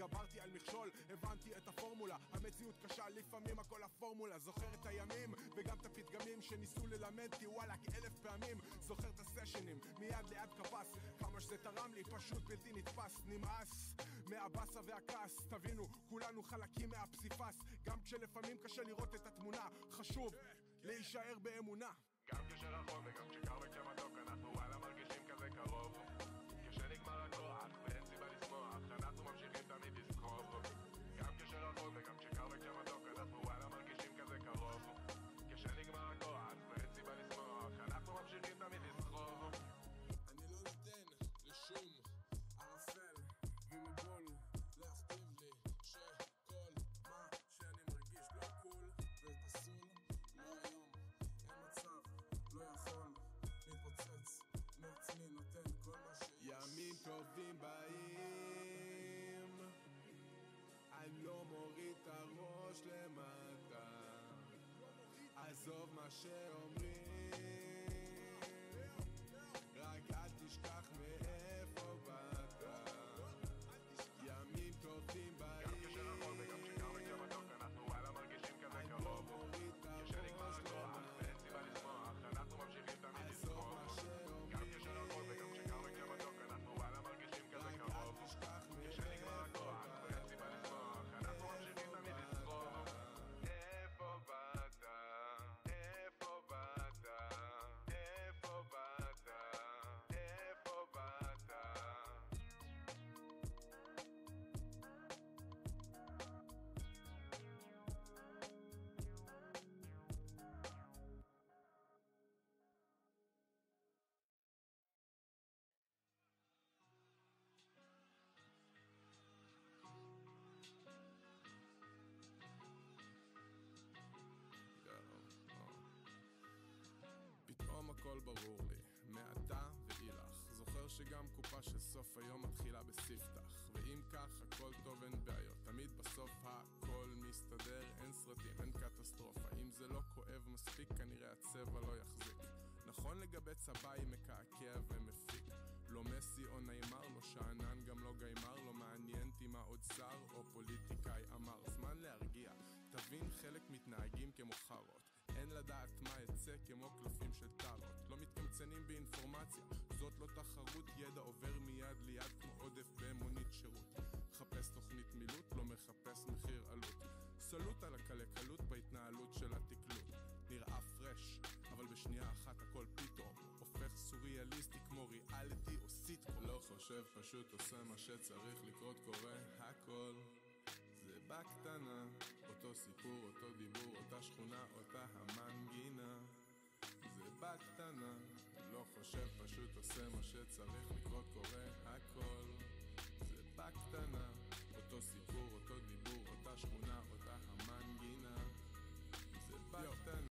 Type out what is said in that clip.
התגברתי על מכשול, הבנתי את הפורמולה, המציאות קשה, לפעמים הכל הפורמולה. זוכר את הימים וגם את הפתגמים שניסו ללמדתי וואלה כאלף פעמים. זוכר את הסשנים מיד ליד כפס, כמה שזה תרם לי פשוט בלתי נתפס. נמאס מהבאסה והכעס, תבינו כולנו חלקים מהפסיפס, גם כשלפעמים קשה לראות את התמונה, חשוב להישאר באמונה. גם כשרחוק וגם כשקר וכשמתוק אנחנו וואלה מרגישים כזה קרוב, כשנגמר הכוח ואין סיבה לשמוח אנחנו ממשיכים תמיד לסחוב. גם כשרחוק וגם כשקר וכשמתוק אנחנו וואלה מרגישים כזה קרוב, כשנגמר הכוח ואין סיבה לשמוח אנחנו ממשיכים תמיד לסחוב. אני לא נותן לשום ערפל ומבול להכתיב לי שכל מה שאני מרגיש לא קול ופסול. לא היום, אין מצב, לא יכול להתפוצץ מעצמי, נותן כל מה שיש. ימים טובים באים, אני לא מוריד את הראש למטה, עזוב מה שאומרים, רק אל תשכח מאיפה באת. ימים טובים באים, גם כשרחוק וגם כשקר וכשמתוק אנחנו וואלה מרגישים כזה קרוב, כשנגמר הכוח ואין סיבה לשמוח אנחנו ממשיכים תמיד לסחוב. גם כשרחוק וגם כשקר וכשמתוק אנחנו וואלה מרגישים כזה קרוב, כשנגמר הכוח ואין סיבה לשמוח אנחנו ממשיכים תמיד לסחוב. איפה באת? איפה באת? איפה באת? איפה באת? פתאום הכל ברור לי, מעתה ואילך. זוכר שגם קופה של סוף היום מתחילה בספתח, ואם כך הכל טוב אין בעיות, תמיד בסוף הכל מסתדר, אין סרטים, אין קטסטרופה. אם זה לא כואב מספיק כנראה הצבע לא יחזיק. נכון לגבי צבאי מקעקע ומפיק, לא מסי או ניימר, לא שענן גם לא גיימר, לא מעניינתי מה עוד שר או פוליטיקאי אמר. זמן להרגיע, תבין חלק מתנהגים כמו חרות, אין לדעת מה יצא כמו קלפים של טרות, לא מתקמצנים באינפורמציה, זאת לא תחרות, ידע עובר מיד ליד כמו עודף במונית שירות. מחפש תוכנית מילוט, לא מחפש מחיר עלות, סלוט על הקלקלות בהתנהלות של התקלות. נראה פרש, אבל בשנייה אחת הכל פתאום הופך סוריאליסטי כמו ריאליטי או סיטקום. לא חושב, פשוט עושה מה שצריך לקרות, קורה הכל זה בקטנה, אותו סיפור, אותו דיבור, אותה שכונה, אותה המנגינה. זה בקטנה, לא חושב, פשוט עושה מה שצריך לקרות, קורה הכל זה בקטנה,